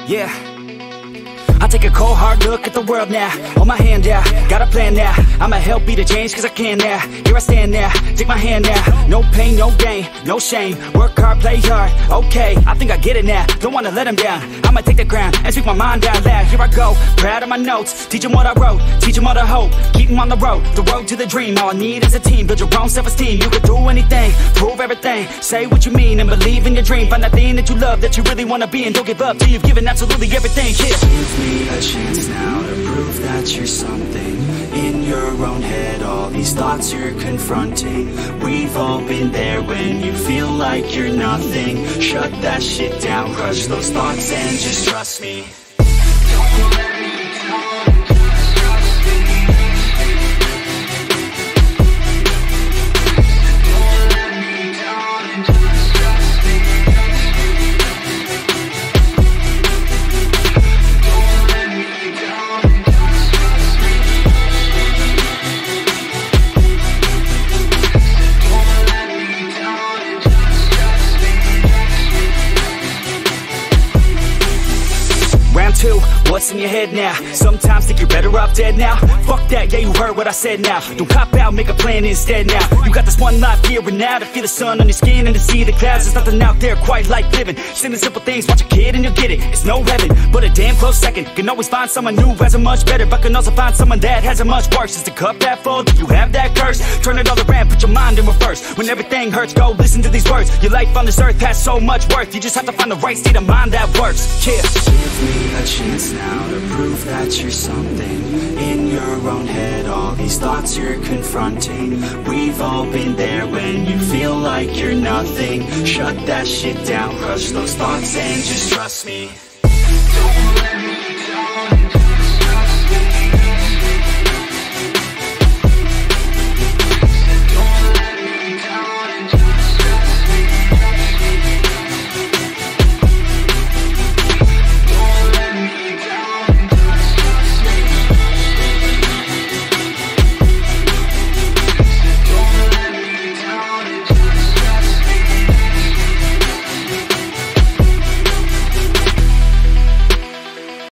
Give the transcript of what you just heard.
Yeah, I take a cold hard look at the world now. Hold my hand out, got a plan now. I'ma help be the change cause I can now. Here I stand now, take my hand now. No pain, no gain, no shame. Work hard, play hard, okay, I think I get it now. Don't wanna let them down, I'ma take the ground and speak my mind out loud. Here I go, proud of my notes. Teach them what I wrote, teach them all the hope. Keep them on the road to the dream. All I need is a team, build your own self-esteem. You can do anything, prove everything. Say what you mean and believe in your dream. Find that thing that you love, that you really wanna be. And don't give up till you've given absolutely everything. Yeah. Give me a chance now to prove that you're something. In your own head, all these thoughts you're confronting. We've all been there when you feel like you're nothing. Shut that shit down, crush those thoughts and just trust me. Two, what's in your head now? Sometimes think you're better off dead now. Fuck that, yeah, you heard what I said now. Don't cop out, make a plan instead now. You got this one life here and now to feel the sun on your skin and to see the clouds. There's nothing out there quite like living. Send the simple things, watch a kid and you'll get it. It's no heaven, but a damn close second. Can always find someone new who has it much better, but can also find someone that has it much worse. Is the cup that full? Do you have that curse? Turn it all around, put your mind in reverse. When everything hurts, go listen to these words. Your life on this earth has so much worth. You just have to find the right state of mind that works. Yeah. Give me a chance now to prove that you're something. In your own head, all these thoughts you're confronting. We've all been there when you feel like you're nothing. Shut that shit down, crush those thoughts and just trust me.